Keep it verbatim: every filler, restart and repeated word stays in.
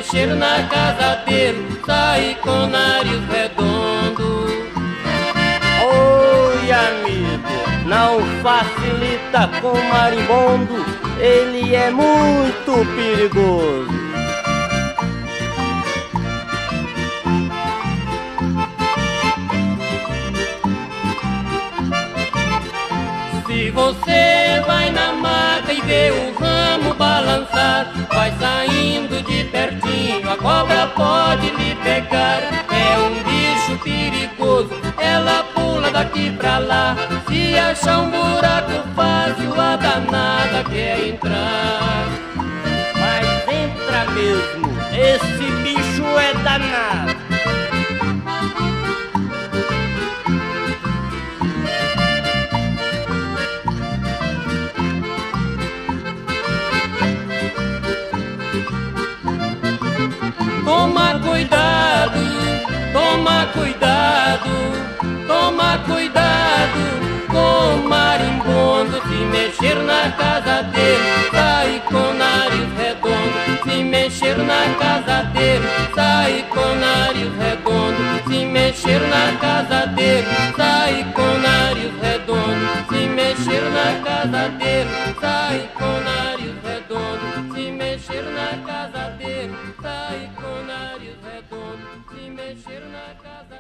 mexer na casa dele, sai com o nariz redondo. Oi, amigo, não facilita com o marimbondo, ele é muito perigoso. Se você vai na mata e vê o ramo balançar, vai saindo de pertinho, a cobra pode lhe pegar. É um bicho perigoso, ela pula daqui pra lá. Se achar um buraco fácil, a danada quer entrar. Mas entra mesmo, esse bicho é danado. Toma cuidado, toma cuidado, toma cuidado com o marimbondo. Se mexer na casa dele, sai com o nariz redondo. Se mexer na casa dele, sai com o nariz redondo. Se mexer na casa dele, sai com o nariz redondo. Se mexer na casa dele, sai com o nariz redondo. Se mexer na casa dele, sai com o nariz redondo. Se mexer na casa